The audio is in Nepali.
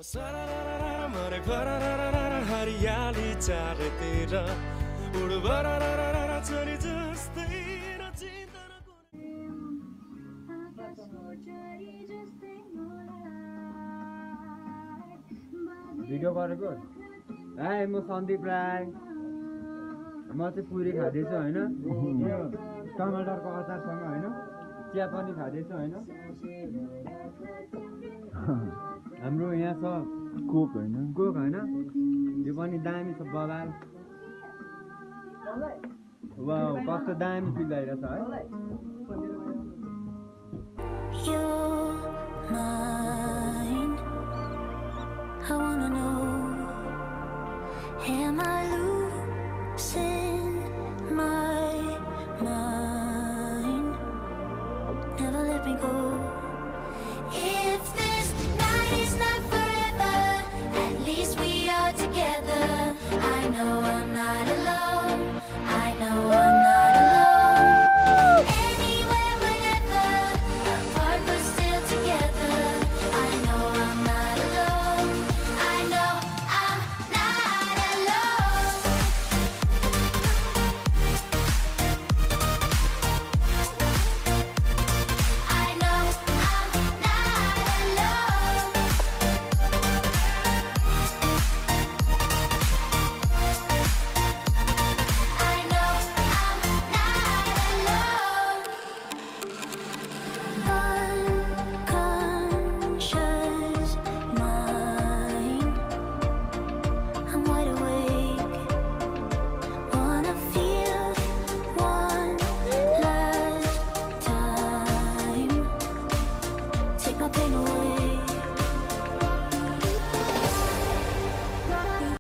हरियाली चारतिर छोरी जस्तै भिडियो गरेको म सन्दीप राई म चाहिँ पुरी खाँदैछु होइन टमाटरको अचारसँग होइन चिया पनि खाँदैछु होइन हाम्रो यहाँ छ कोक होइन यो पनि दामी छ बबाल वाउ कस्तो दामी फिल भइरहेछ है